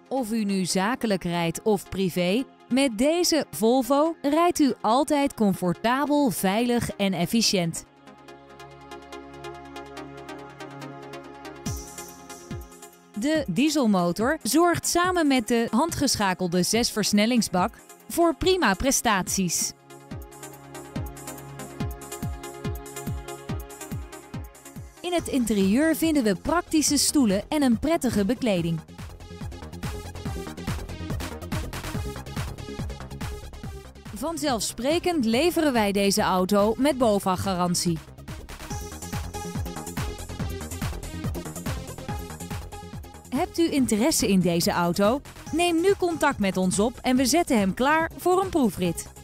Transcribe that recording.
Of u nu zakelijk rijdt of privé, met deze Volvo rijdt u altijd comfortabel, veilig en efficiënt. De dieselmotor zorgt samen met de handgeschakelde 6-versnellingsbak voor prima prestaties. In het interieur vinden we praktische stoelen en een prettige bekleding. Vanzelfsprekend leveren wij deze auto met BOVAG-garantie. Hebt u interesse in deze auto? Neem nu contact met ons op en we zetten hem klaar voor een proefrit.